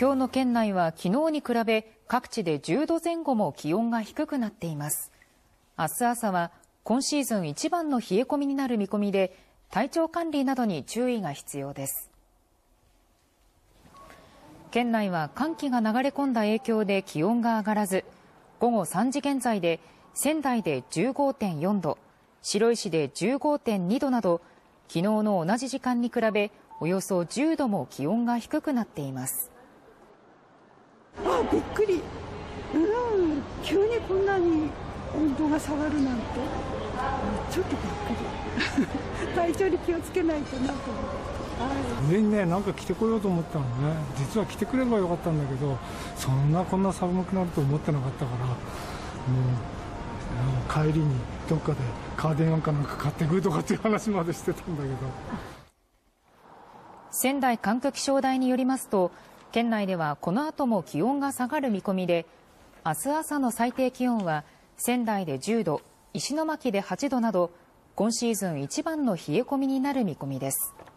今日の県内は昨日に比べ各地で10度前後も気温が低くなっています。明日朝は今シーズン一番の冷え込みになる見込みで、体調管理などに注意が必要です。県内は寒気が流れ込んだ影響で気温が上がらず、午後3時現在で仙台で 15.4 度、白石で 15.2 度など、昨日の同じ時間に比べおよそ10度も気温が低くなっています。 びっくり、急にこんなに温度が下がるなんて、ちょっとびっくり体調に気をつけないとなと思って、 上にね、なんか着てこようと思ったのね。実は着てくればよかったんだけど、こんな寒くなると思ってなかったから、もう帰りにどっかでカーディガンかなんか買ってくるとかっていう話までしてたんだけど。 仙台管区気象台によりますと、県内ではこの後も気温が下がる見込みで、明日朝の最低気温は仙台で10度、石巻で8度など、今シーズン一番の冷え込みになる見込みです。